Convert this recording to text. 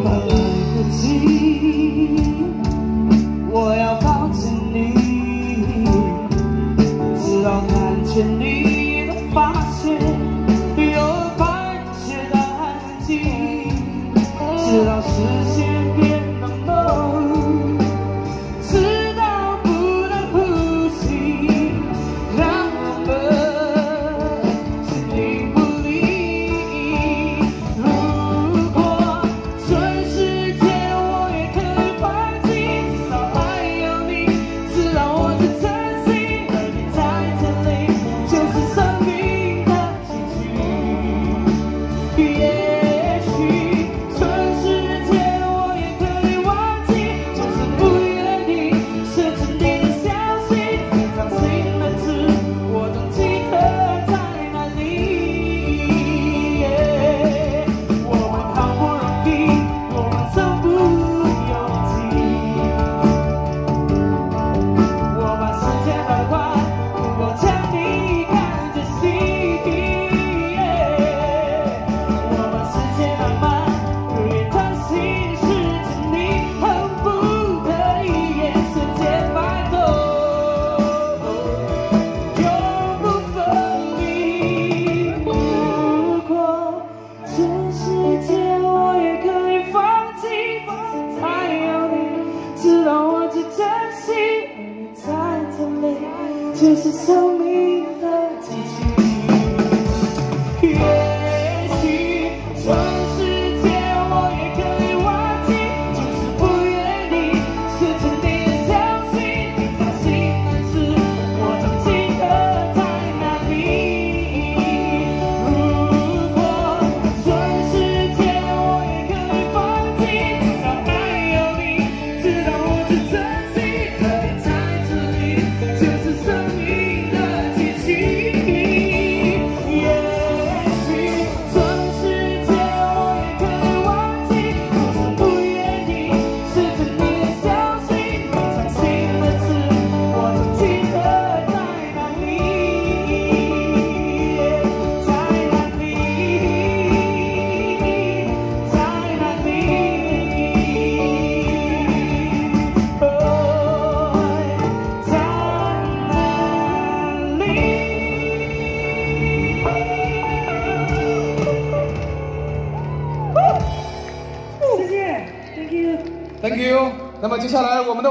怕来不及，我要抱着你，直到看见你的发线有白雪的痕迹，直到视线变得朦，直到不能呼吸，让我们形影不离。如果全世界我也可以放弃，至少还有你，知道我只珍惜，而你在这里就是生命的奇迹。也许全世界我也可以忘记，就是不愿意失去你的消息，最伤心的是我总记得在哪里。我们好不容易，我们身不由己，我把时间倒快，不过将你看着心。我把时间浪漫，日夜担心是着你，恨不得一眼瞬间摆动，永不分离。如果全世界我也可以放弃，还有你，知道我只珍惜，而你在这里就是生命的奇迹。也许全世界我也可以忘记，就是不愿意失去你的消息，你掌心的刺，我总记得在哪里。如果全世界我也可以放弃，至少还有你，知道我只珍惜，而你在这里就是生命的奇迹。也许全世界我也可以忘记，就是不愿意失去你的消息，你掌心的刺，我总记得在哪里，在哪里，在哪里，哦，在哪里。谢谢 ，Thank you。 Thank you。那么接下来我们的。